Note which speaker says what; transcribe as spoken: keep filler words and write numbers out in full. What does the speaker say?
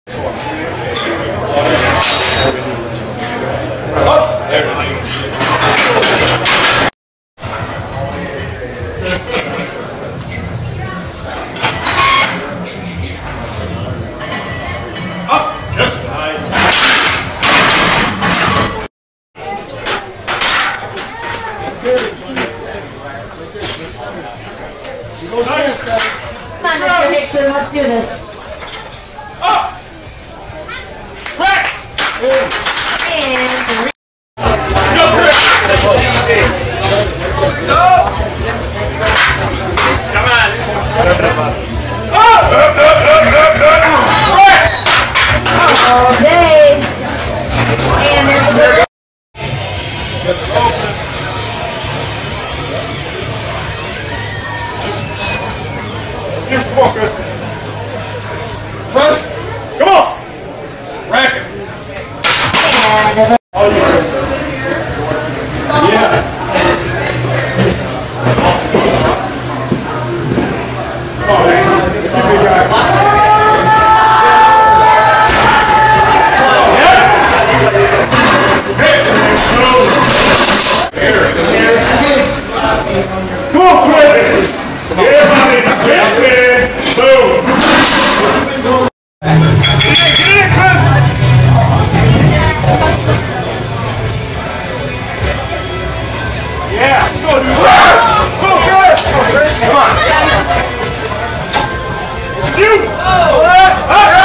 Speaker 1: Come on, Mister Hickson, let's do this.
Speaker 2: Up! Crack!
Speaker 1: And three.
Speaker 2: Go, Chris! Go! Come on! Up! Up, up, up, up, up! Crack!
Speaker 1: All day. And there's a good.
Speaker 2: Come on, Chris. First, come on. Rack it. Oh, yeah. Yeah. Come on, man. It's a big guy. Yeah. Hey, here. Here. Come on, Chris. Yeah, buddy. Yes, man. Boom. Get in, Chris. Yeah. Go, dude. Go, Chris. Come on. You. Up.